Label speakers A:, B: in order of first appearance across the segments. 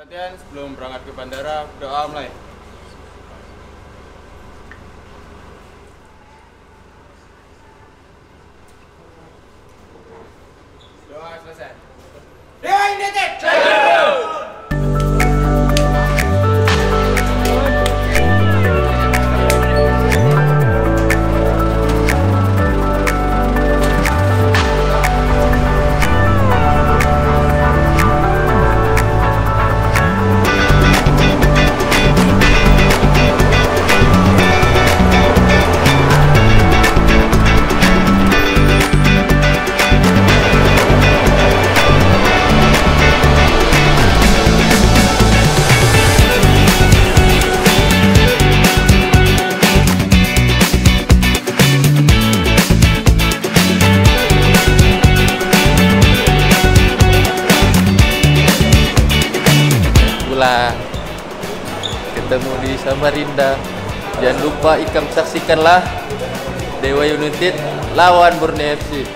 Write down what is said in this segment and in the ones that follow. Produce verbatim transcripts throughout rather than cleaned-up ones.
A: Perhatian sebelum berangkat ke bandara, doa mulai. Doa selesai. Dewa United!
B: Ketemu di Samarinda. Jangan lupa ikam saksikanlah Dewa United lawan Borneo F C.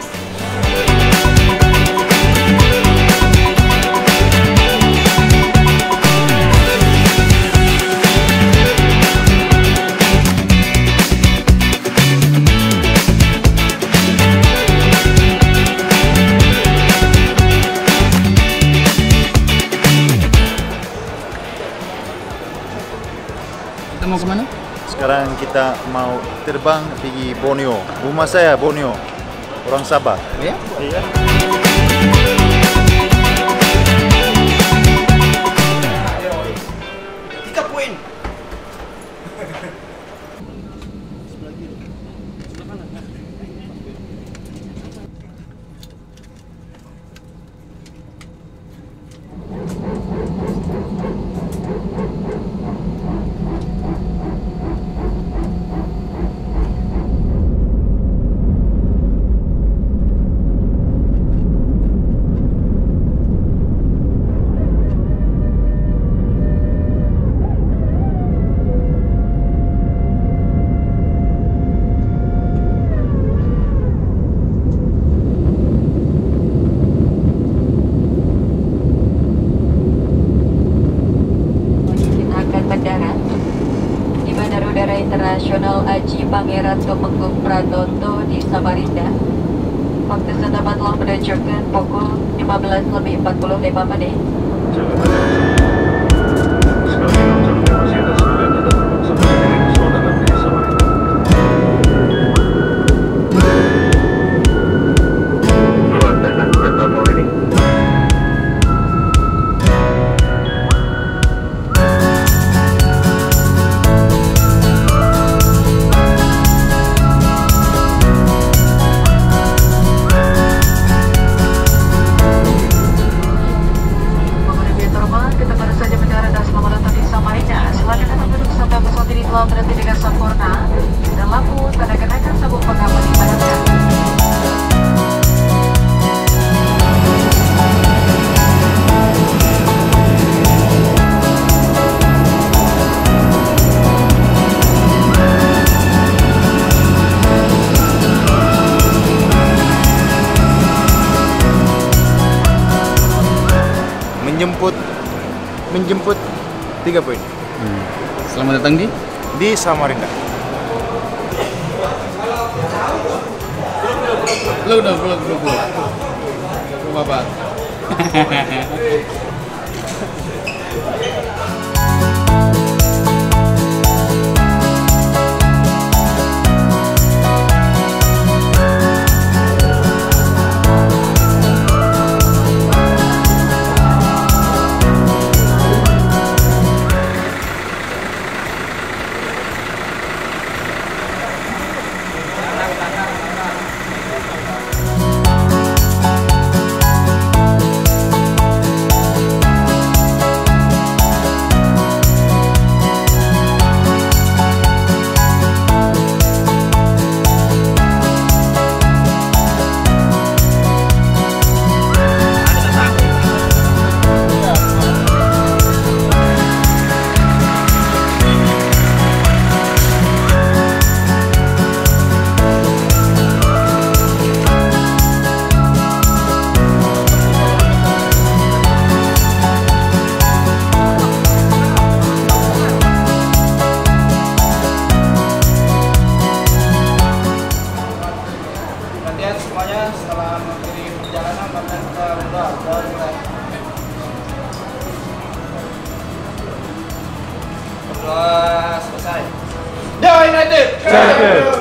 C: Kita mau kemana?
D: Sekarang kita mau terbang pergi Borneo. Rumah saya Borneo, orang Sabah.
C: Ya?
D: Iya.
C: Tiga poin.
E: Internasional Aji Pangeran Tumenggung Pratoto di Samarinda. Waktu setempat telah menunjukkan pukul lima belas lebih empat puluh lima menit. Berhenti dengan sempurna dan lampu tanda kenakan sabuk pengaman dipadamkan.
D: Menjemput, menjemput tiga poin.
C: Hmm. Selamat datang di
D: di Samarinda.
C: Belum, belum, belum, belum, belum. Bapak.
A: Setelah selesai. Dewa United!
D: Champion!